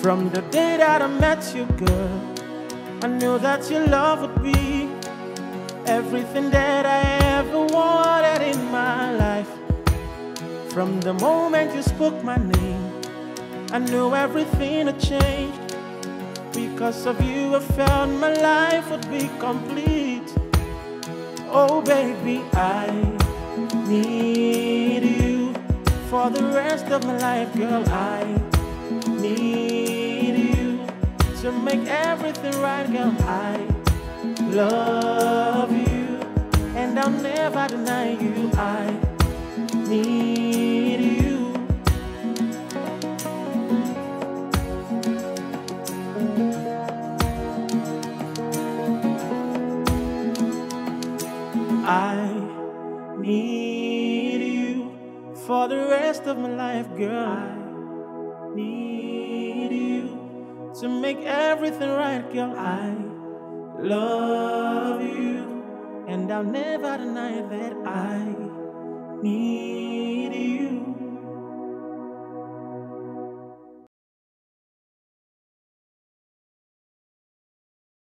From the day that I met you, girl, I knew that your love would be everything that I ever wanted in my life. From the moment you spoke my name, I knew everything had changed. Because of you, I felt my life would be complete. Oh baby, I need you for the rest of my life, girl. I need you to make everything right, girl. I love you and I'll never deny you. I need you. I need you for the rest of my life, girl. I need you to make everything right, girl. I love you and I'll never deny that I need you.